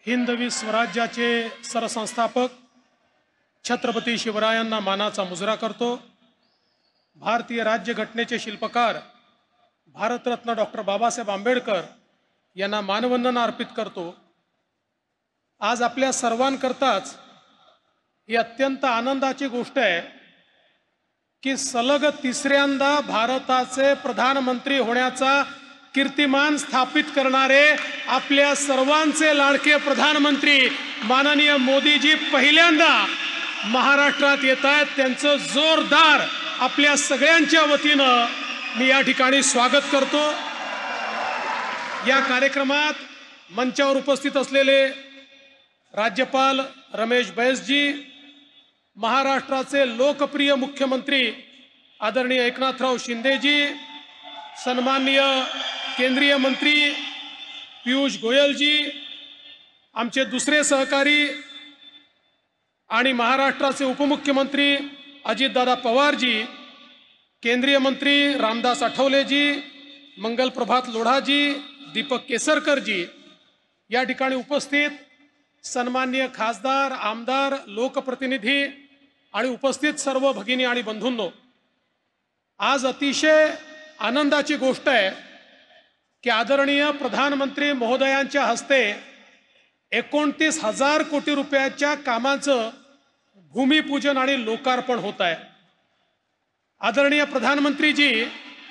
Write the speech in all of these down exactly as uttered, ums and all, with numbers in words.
हिंदवी स्वराज्याचे सरसंस्थापक छत्रपती शिवरायांना मानाचा मुजरा करतो। भारतीय राज्यघटनेचे शिल्पकार भारतरत्न डॉक्टर बाबासाहेब आंबेडकर यांना मानवंदना अर्पित करतो। आज आपल्या सर्वांकरताच ही अत्यंत आनंदाची गोष्ट आहे की सलग तिसऱ्यांदा भारताचे प्रधानमंत्री होण्याचा कीर्तिमान स्थापित करणारे आपल्या सर्वांचे लाडके प्रधानमंत्री माननीय मोदीजी पहिल्यांदा महाराष्ट्रात येत आहेत। त्यांचं जोरदार आपल्या सगळ्यांच्या वतीनं मी या ठिकाणी स्वागत करतो। या कार्यक्रमात मंचावर उपस्थित असलेले राज्यपाल रमेश बैसजी, महाराष्ट्राचे लोकप्रिय मुख्यमंत्री आदरणीय एकनाथराव शिंदेजी, सन्माननीय केंद्रीय मंत्री पीयूष गोयलजी, आमचे दुसरे सहकारी आणि महाराष्ट्राचे उपमुख्यमंत्री अजितदादा पवारजी, केंद्रीय मंत्री रामदास आठवलेजी, मंगल प्रभात लोढाजी, दीपक केसरकरजी, या ठिकाणी उपस्थित सन्माननीय खासदार, आमदार, लोकप्रतिनिधी आणि उपस्थित सर्व भगिनी आणि बंधूंनो, आज अतिशय आनंदाची गोष्ट आहे की आदरणीय प्रधानमंत्री महोदयांच्या हस्ते एकोणतीस हजार कोटी रुपयाच्या कामाचं भूमिपूजन आणि लोकार्पण होत आहे। आदरणीय प्रधानमंत्रीजी,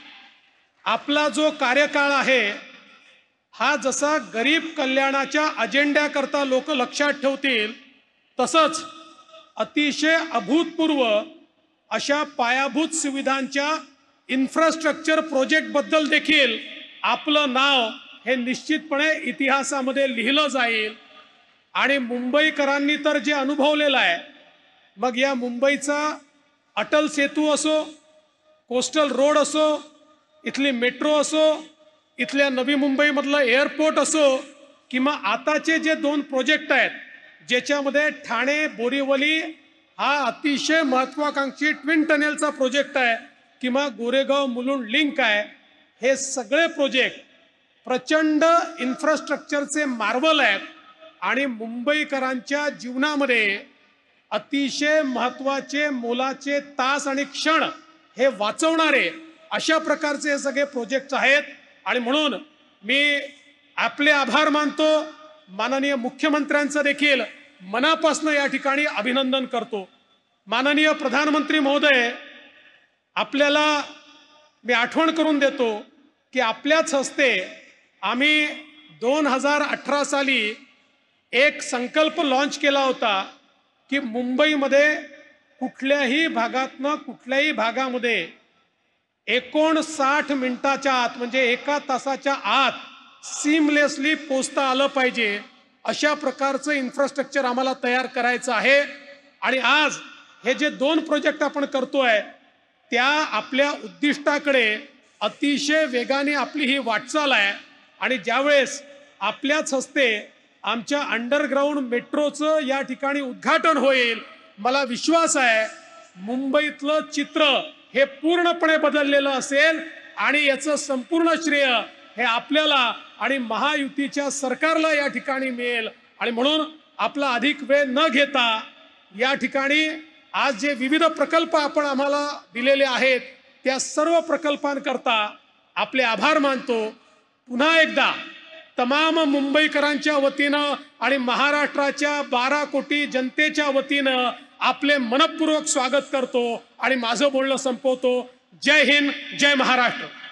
आपला जो कार्यकाळ आहे हा जसा गरीब कल्याणाच्या अजेंड्याकरता लोक लक्षात ठेवतील, तसंच अतिशय अभूतपूर्व अशा पायाभूत सुविधांच्या इन्फ्रास्ट्रक्चर प्रोजेक्ट बद्दल देखील आपलं नाव हे निश्चितपणे इतिहासामध्ये लिहिलं जाईल। आणि मुंबईकरांनी तर जे अनुभवलेलं आहे, मग या मुंबईचा अटल सेतू असो, कोस्टल रोड असो, इथली मेट्रो असो, इथल्या नवी मुंबईमधलं एअरपोर्ट असो, किंवा आताचे जे दोन प्रोजेक्ट आहेत ज्याच्यामध्ये ठाणे बोरीवली हा अतिशय महत्त्वाकांक्षी ट्विन टनेलचा प्रोजेक्ट आहे, किंवा गोरेगाव मुलुंड लिंक आहे, हे सगळे प्रोजेक्ट प्रचंड इन्फ्रास्ट्रक्चरचे मार्वल आहेत आणि मुंबईकरांच्या जीवनामध्ये अतिशय महत्त्वाचे मोलाचे तास आणि क्षण हे वाचवणारे अशा प्रकारचे हे सगळे प्रोजेक्ट्स आहेत। आणि म्हणून मी आपले आभार मानतो, माननीय मुख्यमंत्र्यांचं देखील मनापासून या ठिकाणी अभिनंदन करतो। माननीय प्रधानमंत्री महोदय, आपल्याला मी आठवण करून देतो की आपल्याच हस्ते आम्ही दोन हजार अठरा साली एक संकल्प लॉन्च केला होता की मुंबईमध्ये कुठल्याही भागातनं कुठल्याही भागामध्ये एकोणसाठ मिनिटाच्या आत म्हणजे एका तासाच्या आत सीमलेसली पोचता आलं पाहिजे, अशा प्रकारचं इन्फ्रास्ट्रक्चर आम्हाला तयार करायचं आहे। आणि आज हे जे दोन प्रोजेक्ट आपण करतोय त्या आपल्या उद्दिष्टाकडे अतिशय वेगाने आपली ही वाटचाल आहे। आणि ज्यावेळेस आपल्याच हस्ते आमच्या अंडरग्राऊंड मेट्रोचं या ठिकाणी उद्घाटन होईल, मला विश्वास आहे मुंबईतलं चित्र हे पूर्णपणे बदललेलं असेल आणि याचं संपूर्ण श्रेय हे आपल्याला आणि महायुतीच्या सरकारला या ठिकाणी मिळेल। आणि म्हणून आपला अधिक वेळ न घेता या ठिकाणी आज जे विविध प्रकल्प आपण आम्हाला दिलेले आहेत त्या सर्व प्रकल्पांकरता आपले आभार मानतो। पुन्हा एकदा तमाम मुंबईकरांच्या वतीनं आणि महाराष्ट्राच्या बारा कोटी जनतेच्या वतीनं आपले मनपूर्वक स्वागत करतो आणि माझं बोलणं संपवतो। जय हिंद, जय महाराष्ट्र।